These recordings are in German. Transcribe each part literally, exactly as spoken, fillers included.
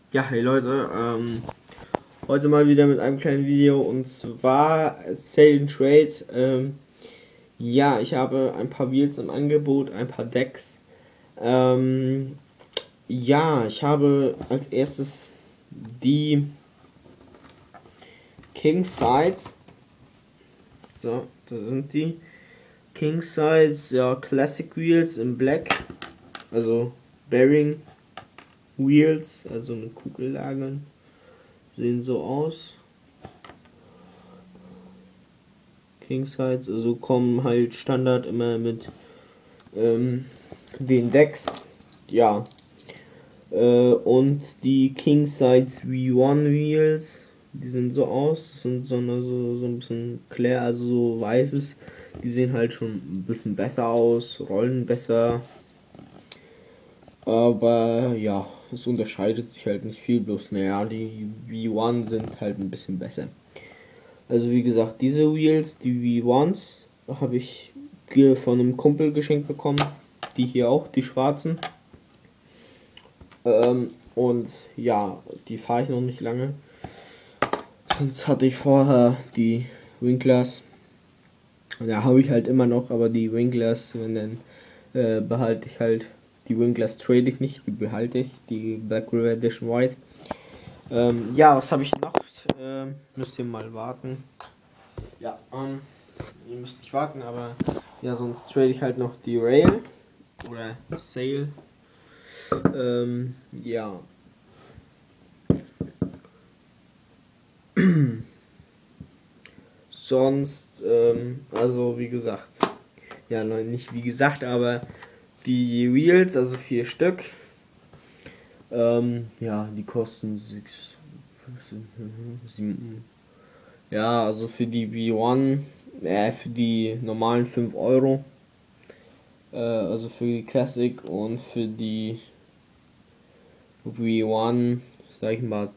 Ja, hey Leute, ähm, heute mal wieder mit einem kleinen Video und zwar Sale and Trade. Ähm, ja, ich habe ein paar Wheels im Angebot, ein paar Decks. Ähm, ja, ich habe als erstes die King Sides. So, da sind die King Sides, ja, Classic Wheels in Black, also Bearing Wheels, also mit Kugellagen. Sehen so aus. King Sides, also kommen halt Standard immer mit ähm, den Decks. Ja. Äh, und die King Sides V eins Wheels, die sehen so aus. Das sind so, eine, so, so ein bisschen clear, also so weißes. Die sehen halt schon ein bisschen besser aus, rollen besser. Aber ja, es unterscheidet sich halt nicht viel, bloß naja, die V eins sind halt ein bisschen besser. Also wie gesagt, diese Wheels, die V eins, habe ich von einem Kumpel geschenkt bekommen. Die hier auch, die schwarzen. Ähm, und ja, die fahre ich noch nicht lange. Sonst hatte ich vorher die Winklers. Ja, habe ich halt immer noch, aber die Winklers, wenn dann äh, behalte ich halt. Die Winklers trade ich nicht, die behalte ich. Die Black River Edition White. Ähm, ja, was habe ich noch? Äh, müsst ihr mal warten. Ja, ähm, ihr müsst nicht warten, aber ja, sonst trade ich halt noch die Rail oder Sale. Ähm, ja. Sonst, ähm, also wie gesagt, ja, nein, nicht wie gesagt, aber die Wheels, also vier Stück, ähm, ja, die kosten sechs, sieben, ja, also für die V eins, äh, für die normalen fünf Euro, äh, also für die Classic und für die V eins, sag ich mal,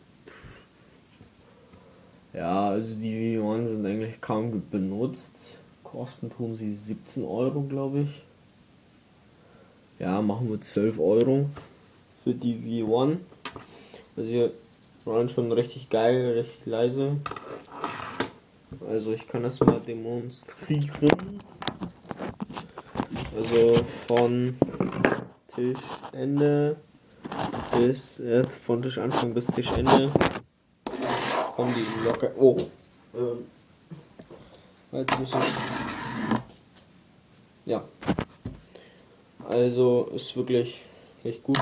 ja, also die V eins sind eigentlich kaum benutzt. Kosten tun sie siebzehn Euro, glaube ich. Ja, machen wir zwölf Euro für die V eins. Also hier waren schon richtig geil, richtig leise. Also ich kann das mal demonstrieren. Also von Tischende bis äh, von Tischanfang bis Tischende kommen die locker. Oh. Ähm, jetzt muss ich. Ja. Also ist wirklich echt gut.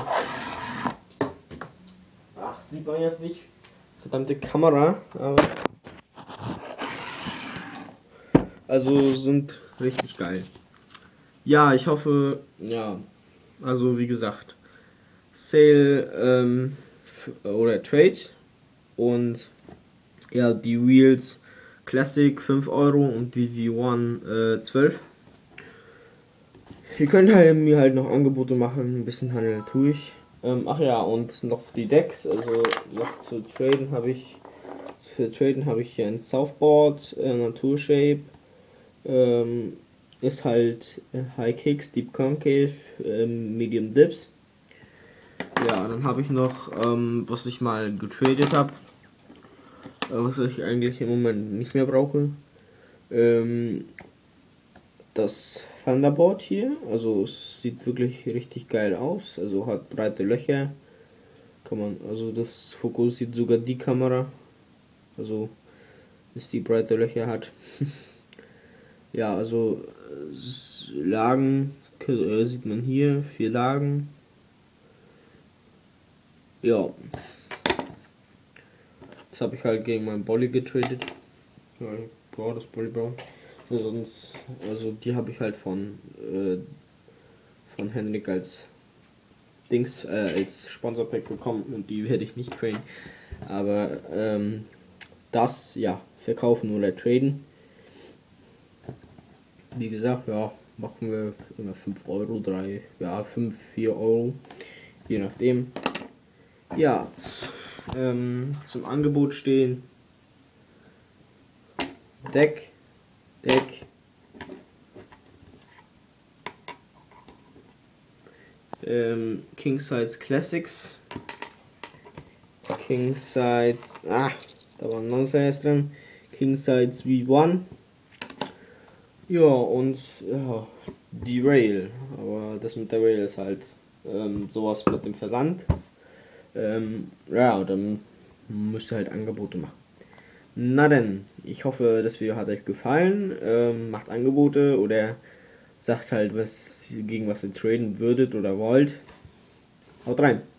Ach, sieht man jetzt nicht. Verdammte Kamera, aber. Also sind richtig geil. Ja, ich hoffe, ja. Also wie gesagt, Sale ähm, oder Trade und ja, die Wheels Classic fünf Euro und die V eins äh, zwölf. Ihr könnt halt mir halt noch Angebote machen, ein bisschen handeln tue ich. Ähm, ach ja, und noch die Decks, also noch zu traden habe ich, für traden habe ich hier ein Southboard, äh, Naturshape, ähm, ist halt äh, High Kicks, Deep Concave, ähm, Medium Dips. Ja, dann habe ich noch, ähm, was ich mal getradet habe, äh, was ich eigentlich im Moment nicht mehr brauche. Ähm, das Thunderboard hier, also es sieht wirklich richtig geil aus, also hat breite Löcher, kann man, also das fokussiert sogar die Kamera, also dass die breite Löcher hat. Ja, also Lagen äh, sieht man hier, vier Lagen. Ja, das habe ich halt gegen meinen Bolly getradet. Ja, ich brauche das Bolly Brown. Sonst, also die habe ich halt von äh, von Henrik als Dings äh, als Sponsorpack bekommen und die werde ich nicht traden. Aber ähm, das ja verkaufen oder traden. Wie gesagt, ja, machen wir immer fünf Euro, drei, ja, fünf, vier Euro, je nachdem. Ja, ähm, zum Angebot stehen Deck, Deck, ähm, King Size Classics, King Sides, ah, da war ein Monster drin. King Sides V eins. Ja, und ja, die Rail. Aber das mit der Rail ist halt ähm, sowas mit dem Versand. Ähm, ja, dann müsst ihr halt Angebote machen. Na denn, ich hoffe, das Video hat euch gefallen. Ähm, macht Angebote oder sagt halt, was gegen was ihr traden würdet oder wollt. Haut rein!